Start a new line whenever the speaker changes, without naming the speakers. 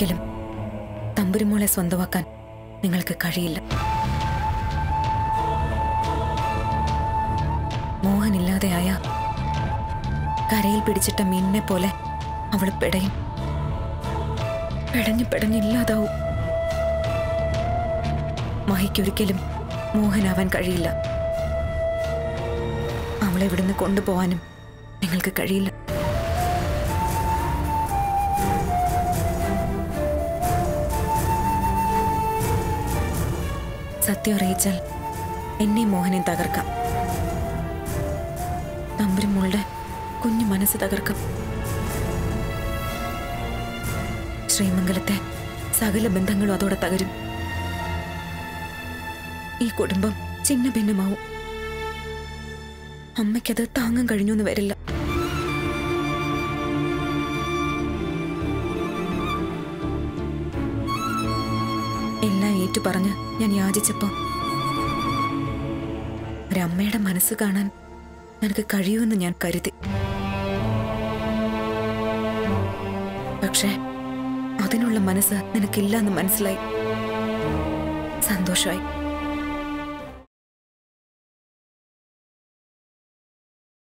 ഒരിക്കലും തമ്പുരുമോളെ സ്വന്തമാക്കാൻ നിങ്ങൾക്ക് കഴിയില്ല. മോഹനില്ലാതെയായ കരയിൽ പിടിച്ചിട്ട മീനിനെ പോലെ അവള് പെടയും. പെടഞ്ഞില്ലാതാവും. മഹിക്കൊരിക്കലും മോഹനാവാൻ കഴിയില്ല. അവളെ ഇവിടുന്ന് കൊണ്ടുപോവാനും നിങ്ങൾക്ക് കഴിയില്ല. സത്യം അറിയിച്ചാൽ എന്നെ മോഹനെ തകർക്കാം. തമ്പുരുമോളുടെ കുഞ്ഞു മനസ്സ് തകർക്കാം. ശ്രീമംഗലത്തെ സകല ബന്ധങ്ങളും അതോടെ തകരും. ഈ കുടുംബം ചിന്ന ഭിന്നമാവും. അമ്മയ്ക്കത് താങ്ങാൻ കഴിഞ്ഞൊന്നും വരില്ല. എല്ലാം ഏറ്റുപറഞ്ഞ് ഞാൻ യാചിച്ചപ്പോ ഒരമ്മയുടെ മനസ്സ് കാണാൻ നിനക്ക് കഴിയുമെന്ന് ഞാൻ കരുതി. പക്ഷേ അതിനുള്ള മനസ്സ് നിനക്കില്ല എന്ന് മനസ്സിലായി. സന്തോഷമായി.